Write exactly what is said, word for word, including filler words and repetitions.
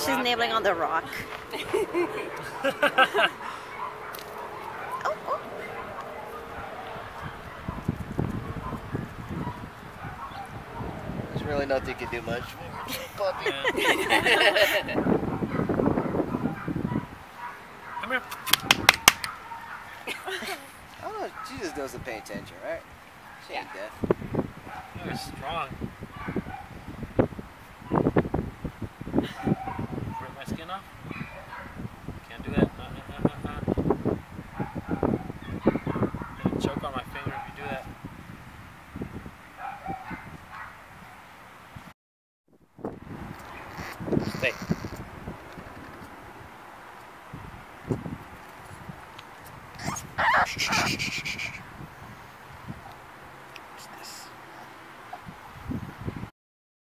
She's nibbling on the rock. Oh, oh. There's really nothing you can do much. Puppy. Come here. I don't know, she just doesn't pay attention, right? She ain't deaf. You're strong. Rip my skin off? Can't do that. Uh, uh, uh, uh, uh. I'm gonna choke on my finger if you do that. Stay.